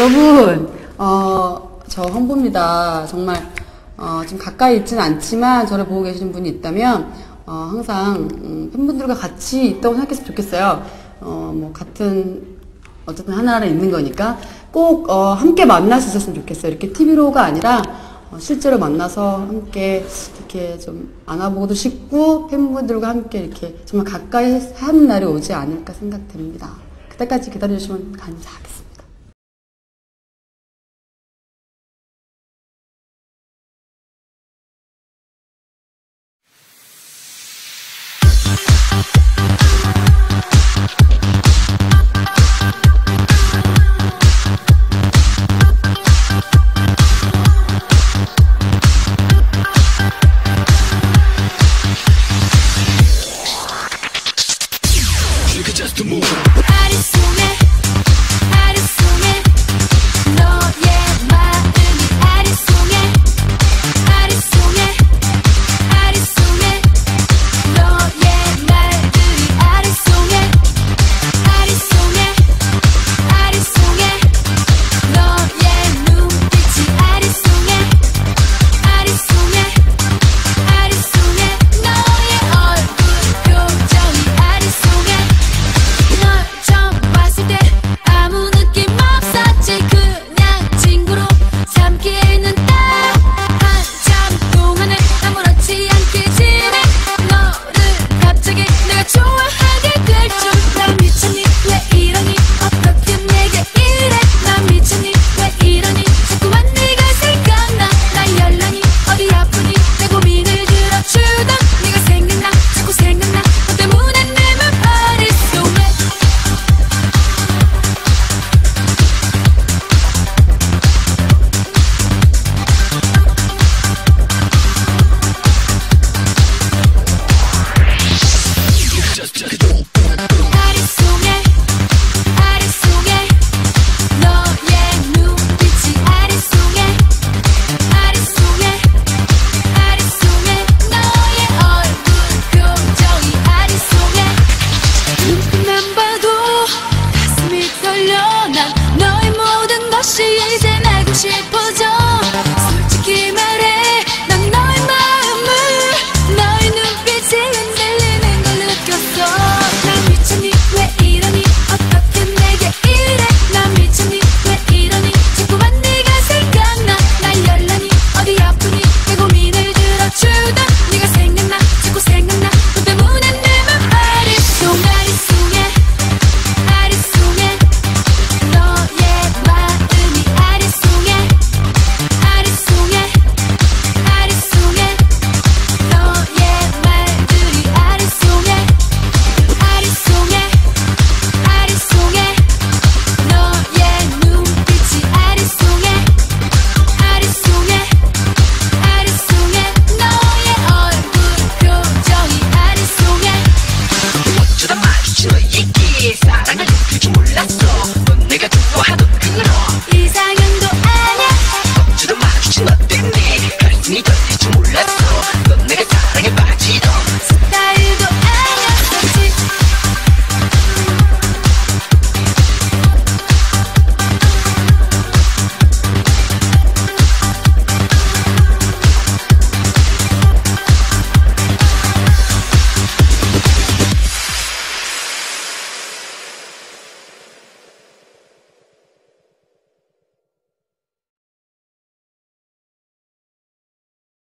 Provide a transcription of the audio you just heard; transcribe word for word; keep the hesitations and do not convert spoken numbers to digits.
여러분, 어, 저 헌보입니다. 정말, 어, 지금 가까이 있지는 않지만 저를 보고 계시는 분이 있다면, 어, 항상, 음, 팬분들과 같이 있다고 생각했으면 좋겠어요. 어, 뭐, 같은, 어쨌든 하나하나 있는 거니까 꼭, 어, 함께 만날 수 있었으면 좋겠어요. 이렇게 티비로가 아니라, 어, 실제로 만나서 함께 이렇게 좀 안아보고도 싶고, 팬분들과 함께 이렇게 정말 가까이 하는 날이 오지 않을까 생각됩니다. 그때까지 기다려주시면 감사하겠습니다. Just to move.